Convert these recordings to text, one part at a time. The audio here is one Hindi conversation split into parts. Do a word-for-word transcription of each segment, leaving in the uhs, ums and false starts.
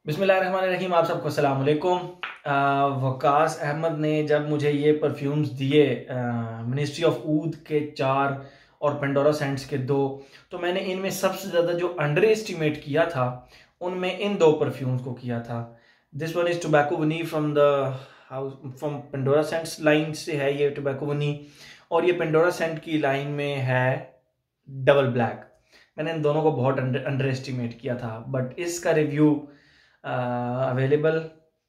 बिस्मिल्लाहिर्रहमानिर्रहीम। आप सबको अस्सलाम वालेकुम। अ, वकास अहमद ने जब मुझे ये परफ्यूम्स दिए, मिनिस्ट्री ऑफ ऊद के चार और पेंडोरा सेंट्स के दो, तो मैंने इनमें सबसे ज़्यादा जो अंडर एस्टिमेट किया था उनमें इन दो परफ्यूम्स को किया था। This one is tobacco vanille from the house from Pandora scents line से है ये टोबैको वनी, और ये पेंडोरा सेंट की लाइन में है डबल ब्लैक। मैंने इन दोनों को बहुत अंडर अंडर एस्टिमेट किया था, बट इसका रिव्यू अवेलेबल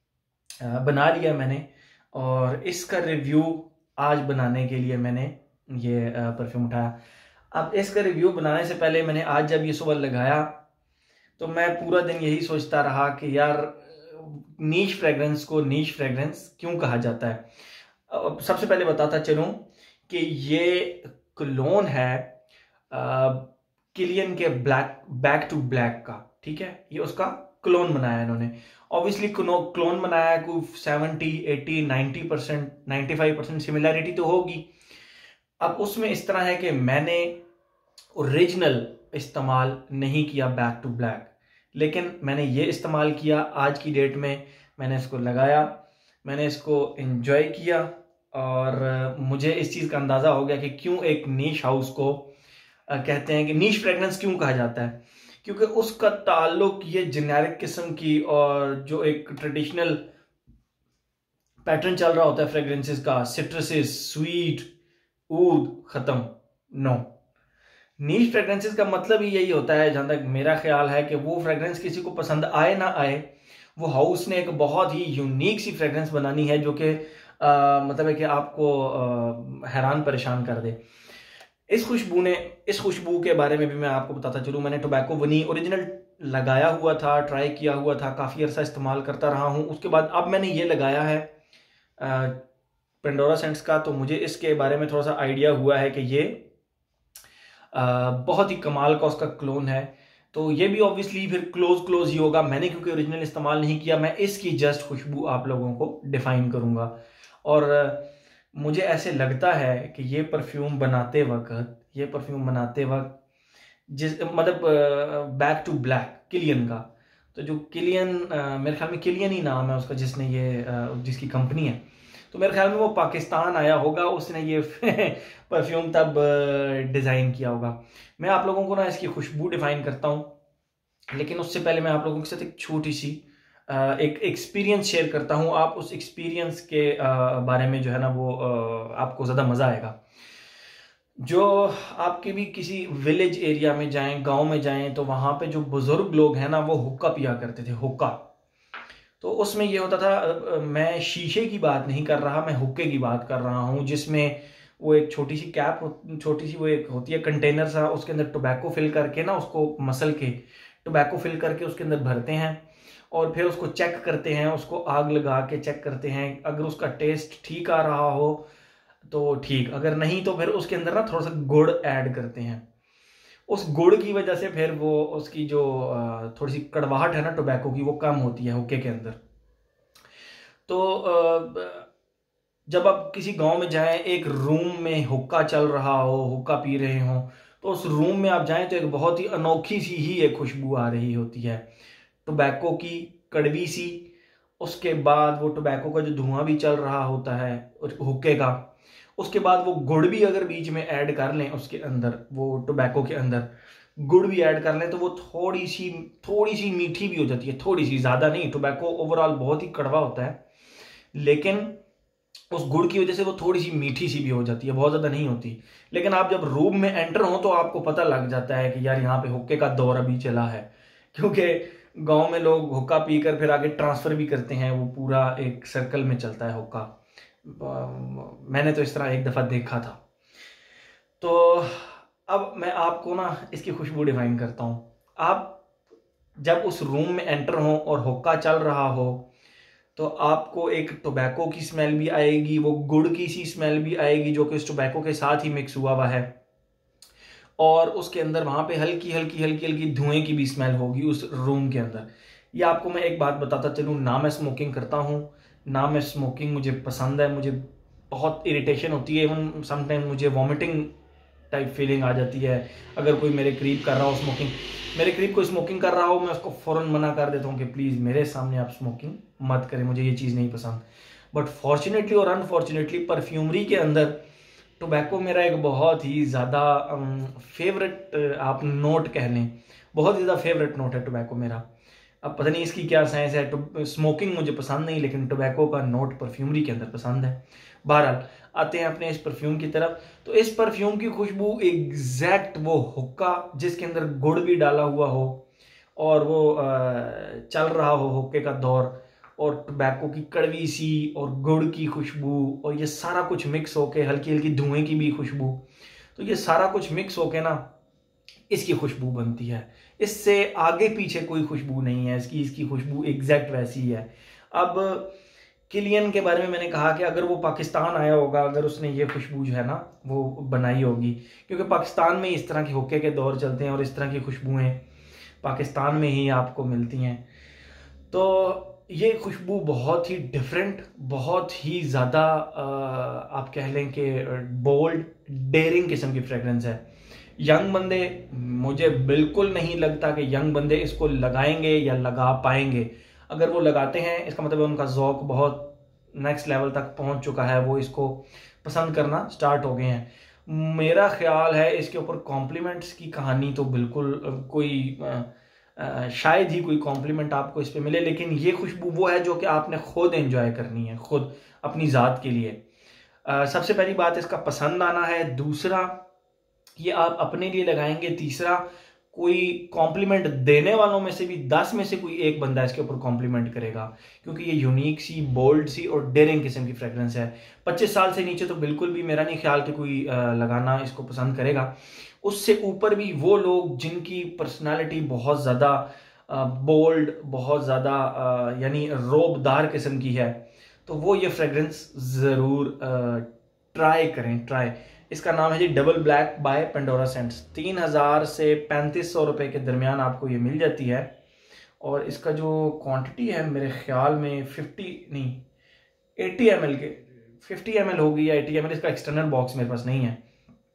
बना लिया मैंने, और इसका रिव्यू आज बनाने के लिए मैंने ये परफ्यूम उठाया। अब इसका रिव्यू बनाने से पहले मैंने आज जब ये सुबह लगाया तो मैं पूरा दिन यही सोचता रहा कि यार नीश फ्रेग्रेंस को नीश फ्रेग्रेंस क्यों कहा जाता है। अब सबसे पहले बताता चलूं कि ये क्लोन है किलियन के ब्लैक बैक टू ब्लैक का। ठीक है, ये उसका क्लोन बनाया इन्होंने। ऑब्वियसली क्लोन बनाया है, कोई seventy eighty ninety percent ninety five percent similarity तो होगी। अब उसमें इस तरह है कि मैंने ओरिजिनल इस्तेमाल नहीं किया बैक टू ब्लैक, लेकिन मैंने ये इस्तेमाल किया आज की डेट में। मैंने इसको लगाया, मैंने इसको एंजॉय किया, और मुझे इस चीज़ का अंदाज़ा हो गया कि क्यों एक नीश हाउस को कहते हैं कि नीश फ्रेग्रेंस क्यों कहा जाता है, क्योंकि उसका ताल्लुक ये जेनेरिक किस्म की और जो एक ट्रेडिशनल पैटर्न चल रहा होता है फ्रेग्रेंसेस का, सिट्रसेस, स्वीट, ऊद, खत्म। नो, नीश फ्रेग्रेंसेस का मतलब ही यही होता है, जहां तक मेरा ख्याल है, कि वो फ्रेग्रेंस किसी को पसंद आए ना आए, वो हाउस ने एक बहुत ही यूनिक सी फ्रेग्रेंस बनानी है जो कि मतलब है कि आपको आ, हैरान परेशान कर दे। इस खुशबू ने इस खुशबू के बारे में भी मैं आपको बताता चलूँ। मैंने टोबैको वनी ओरिजिनल लगाया हुआ था, ट्राई किया हुआ था, काफ़ी अर्सा इस्तेमाल करता रहा हूँ। उसके बाद अब मैंने ये लगाया है पेंडोरा सेंट्स का, तो मुझे इसके बारे में थोड़ा सा आइडिया हुआ है कि ये आ, बहुत ही कमाल का उसका क्लोन है। तो ये भी ऑब्वियसली फिर क्लोज क्लोज ही होगा। मैंने क्योंकि ओरिजिनल इस्तेमाल नहीं किया, मैं इसकी जस्ट खुशबू आप लोगों को डिफाइन करूँगा। और मुझे ऐसे लगता है कि ये परफ्यूम बनाते वक्त ये परफ्यूम बनाते वक्त जिस मतलब बैक टू ब्लैक किलियन का, तो जो किलियन मेरे ख्याल में किलियन ही नाम है उसका, जिसने ये जिसकी कंपनी है, तो मेरे ख्याल में वो पाकिस्तान आया होगा, उसने ये परफ्यूम तब डिज़ाइन किया होगा। मैं आप लोगों को ना इसकी खुशबू डिफाइन करता हूँ, लेकिन उससे पहले मैं आप लोगों के साथ एक छोटी सी एक एक्सपीरियंस शेयर करता हूँ। आप उस एक्सपीरियंस के बारे में जो है ना वो आपको ज़्यादा मज़ा आएगा। जो आपके भी किसी विलेज एरिया में जाएं, गांव में जाएं, तो वहाँ पे जो बुज़ुर्ग लोग हैं ना वो हुक्का पिया करते थे, हुक्का। तो उसमें ये होता था, मैं शीशे की बात नहीं कर रहा, मैं हुक्के की बात कर रहा हूँ, जिसमें वो एक छोटी सी कैप, छोटी सी वो एक होती है कंटेनर सा, उसके अंदर टोबैको फिल करके ना, उसको मसल के टोबैको फिल करके उसके अंदर भरते हैं, और फिर उसको चेक करते हैं, उसको आग लगा के चेक करते हैं। अगर उसका टेस्ट ठीक आ रहा हो तो ठीक, अगर नहीं तो फिर उसके अंदर ना थोड़ा सा गुड़ ऐड करते हैं। उस गुड़ की वजह से फिर वो उसकी जो थोड़ी सी कड़वाहट है ना टोबैको की, वो कम होती है हुक्के के अंदर। तो जब आप किसी गांव में जाएं, एक रूम में हुक्का चल रहा हो, हुक्का पी रहे हो, तो उस रूम में आप जाएं तो एक बहुत ही अनोखी सी ही एक खुशबू आ रही होती है, टोबैको की, कड़वी सी। उसके बाद वो टोबैको का जो धुआं भी चल रहा होता है हुक्के का, उसके बाद वो गुड़ भी अगर बीच में ऐड कर लें, उसके अंदर वो टोबैको के अंदर गुड़ भी ऐड कर लें, तो वो थोड़ी सी थोड़ी सी मीठी भी हो जाती है, थोड़ी सी, ज़्यादा नहीं। टोबैको ओवरऑल बहुत ही कड़वा होता है, लेकिन उस गुड़ की वजह से वो थोड़ी सी मीठी सी भी हो जाती है, बहुत ज़्यादा नहीं होती। लेकिन आप जब रूम में एंटर हो तो आपको पता लग जाता है कि यार यहाँ पे हुक्के का दौर अभी चला है, क्योंकि गांव में लोग हुक्का पीकर फिर आगे ट्रांसफ़र भी करते हैं, वो पूरा एक सर्कल में चलता है हुक्का। मैंने तो इस तरह एक दफ़ा देखा था। तो अब मैं आपको ना इसकी खुशबू डिफाइन करता हूँ। आप जब उस रूम में एंटर हो और हुक्का चल रहा हो, तो आपको एक टोबैको की स्मेल भी आएगी, वो गुड़ की सी स्मेल भी आएगी जो कि उस टोबैको के साथ ही मिक्स हुआ हुआ है, और उसके अंदर वहाँ पे हल्की हल्की हल्की हल्की धुएं की भी स्मेल होगी उस रूम के अंदर। ये आपको मैं एक बात बताता चलूँ, ना मैं स्मोकिंग करता हूँ, ना मैं स्मोकिंग मुझे पसंद है, मुझे बहुत इरिटेशन होती है, इवन समटाइम मुझे वॉमिटिंग टाइप फीलिंग आ जाती है। अगर कोई मेरे करीब कर रहा हो स्मोकिंग, मेरे करीब कोई स्मोकिंग कर रहा हो, मैं उसको फ़ौरन मना कर देता हूँ कि प्लीज़ मेरे सामने आप स्मोकिंग मत करें, मुझे ये चीज़ नहीं पसंद। बट फॉर्चुनेटली और अनफॉर्चुनेटली परफ्यूमरी के अंदर टोबैको मेरा एक बहुत ही ज़्यादा फेवरेट आप नोट कह लें, बहुत ही ज़्यादा फेवरेट नोट है टोबैको मेरा। अब पता नहीं इसकी क्या साइंस है, तो स्मोकिंग मुझे पसंद नहीं, लेकिन टोबैको का नोट परफ्यूमरी के अंदर पसंद है। बहरहाल आते हैं अपने इस परफ्यूम की तरफ। तो इस परफ्यूम की खुशबू एग्जैक्ट वो हुक्का जिसके अंदर गुड़ भी डाला हुआ हो और वो चल रहा हो हुक्के का दौर, और टोबैको की कड़वी सी और गुड़ की खुशबू, और ये सारा कुछ मिक्स होके हल्की हल्की धुएं की भी खुशबू, तो ये सारा कुछ मिक्स होके ना इसकी खुशबू बनती है। इससे आगे पीछे कोई खुशबू नहीं है इसकी, इसकी खुशबू एग्जैक्ट वैसी ही है। अब किलियन के बारे में मैंने कहा कि अगर वो पाकिस्तान आया होगा, अगर उसने ये खुशबू जो है ना वो बनाई होगी, क्योंकि पाकिस्तान में इस तरह के हुक्के के दौर चलते हैं और इस तरह की खुशबुएं पाकिस्तान में ही आपको मिलती हैं। तो ये खुशबू बहुत ही डिफरेंट, बहुत ही ज़्यादा आप कह लें कि बोल्ड डेयरिंग किस्म की फ्रेगरेंस है। यंग बंदे, मुझे बिल्कुल नहीं लगता कि यंग बंदे इसको लगाएंगे या लगा पाएंगे। अगर वो लगाते हैं इसका मतलब है उनका ज़ौक़ बहुत नेक्स्ट लेवल तक पहुंच चुका है, वो इसको पसंद करना स्टार्ट हो गए हैं। मेरा ख्याल है इसके ऊपर कॉम्प्लीमेंट्स की कहानी तो बिल्कुल कोई आ, आ, शायद ही कोई कॉम्प्लीमेंट आपको इस पे मिले, लेकिन ये खुशबू वो है जो कि आपने खुद एंजॉय करनी है, खुद अपनी ज़ात के लिए। आ, सबसे पहली बात इसका पसंद आना है, दूसरा ये आप अपने लिए लगाएंगे, तीसरा कोई कॉम्प्लीमेंट देने वालों में से भी दस में से कोई एक बंदा इसके ऊपर कॉम्प्लीमेंट करेगा, क्योंकि ये यूनिक सी, बोल्ड सी और डेयरिंग किस्म की फ्रेगरेंस है। पच्चीस साल से नीचे तो बिल्कुल भी मेरा नहीं ख्याल कि कोई लगाना इसको पसंद करेगा। उससे ऊपर भी वो लोग जिनकी पर्सनालिटी बहुत ज़्यादा बोल्ड, बहुत ज़्यादा यानी रोबदार किस्म की है, तो वो ये फ्रेगरेंस ज़रूर ट्राई करें। ट्राई इसका नाम है G double black by Pandora scents. तीन हज़ार से पैंतीस सौ रुपये के दरमियान आपको ये मिल जाती है, और इसका जो क्वांटिटी है मेरे ख्याल में फिफ्टी नहीं एटी एम एल के फिफ्टी एम एल होगी या एटी एम एल, इसका एक्सटर्नल बॉक्स मेरे पास नहीं है।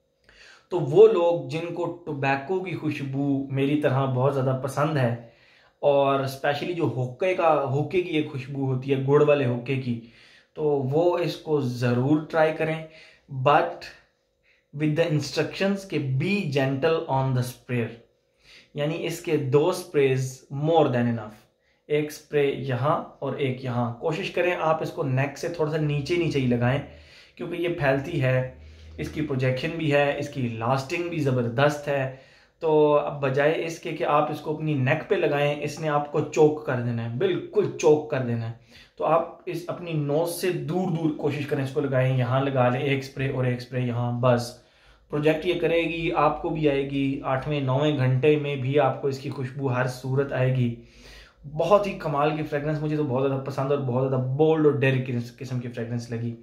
तो वो लोग जिनको टोबैको की खुशबू मेरी तरह बहुत ज़्यादा पसंद है, और स्पेशली जो हुक्के का हुक्के की एक खुशबू होती है गुड़ वाले हुक्के की, तो वो इसको ज़रूर ट्राई करें, बट विद द इंस्ट्रक्शंस के be gentle on the sprayer. यानी इसके दो स्प्रेज मोर देन इनफ, एक स्प्रे यहाँ और एक यहाँ। कोशिश करें आप इसको नेक से थोड़ा सा नीचे नीचे ही लगाएं, क्योंकि ये फैलती है, इसकी प्रोजेक्शन भी है, इसकी लास्टिंग भी ज़बरदस्त है। तो अब बजाय इसके कि आप इसको अपनी नेक पे लगाएं, इसने आपको चोक कर देना है, बिल्कुल चोक कर देना है। तो आप इस अपनी नोज से दूर दूर कोशिश करें इसको लगाएं, यहाँ लगा लें एक स्प्रे और एक स्प्रे यहाँ, बस प्रोजेक्ट ये करेगी, आपको भी आएगी। आठवें नौवें घंटे में भी आपको इसकी खुशबू हर सूरत आएगी। बहुत ही कमाल की फ्रेगरेंस, मुझे तो बहुत ज़्यादा पसंद और बहुत ज़्यादा बोल्ड और डेयरी किस्म की फ्रेगरेंस लगी।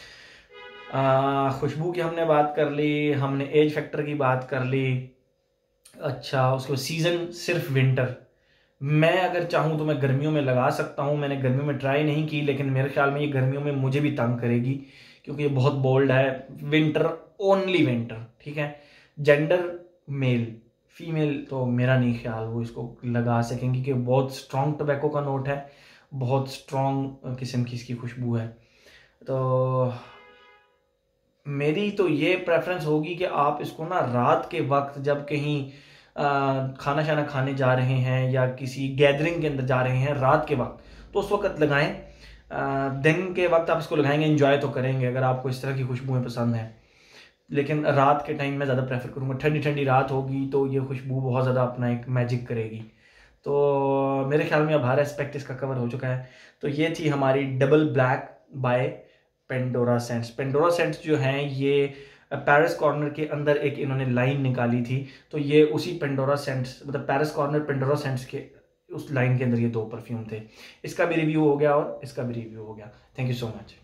खुशबू की हमने बात कर ली, हमने एज फैक्टर की बात कर ली। अच्छा, उसको सीज़न सिर्फ विंटर। मैं अगर चाहूँ तो मैं गर्मियों में लगा सकता हूँ, मैंने गर्मियों में ट्राई नहीं की, लेकिन मेरे ख्याल में ये गर्मियों में मुझे भी तंग करेगी, क्योंकि ये बहुत बोल्ड है। विंटर, ओनली विंटर, ठीक है। जेंडर मेल, फीमेल तो मेरा नहीं ख्याल वो इसको लगा सकेंगी, कि बहुत स्ट्रॉन्ग टोबैको का नोट है, बहुत स्ट्रॉन्ग किस्म की इसकी खुशबू है। तो मेरी तो ये प्रेफरेंस होगी कि आप इसको ना रात के वक्त जब कहीं आ, खाना शाना खाने जा रहे हैं या किसी गैदरिंग के अंदर जा रहे हैं रात के वक्त, तो उस वक्त लगाएं। आ, दिन के वक्त आप इसको लगाएंगे, एंजॉय तो करेंगे अगर आपको इस तरह की खुशबुएं पसंद हैं, लेकिन रात के टाइम में ज़्यादा प्रेफर करूँगा। ठंडी ठंडी रात होगी तो ये खुशबू बहुत ज़्यादा अपना एक मैजिक करेगी। तो मेरे ख्याल में अब हर एस्पेक्ट इसका कवर हो चुका है। तो ये थी हमारी double black by Pandora scents. Pandora scents जो हैं ये पेरिस कॉर्नर के अंदर एक इन्होंने लाइन निकाली थी, तो ये उसी पेंडोरा सेंट्स, मतलब पेरिस कॉर्नर पेंडोरा सेंट्स के उस लाइन के अंदर ये दो परफ्यूम थे। इसका भी रिव्यू हो गया और इसका भी रिव्यू हो गया। Thank you so much.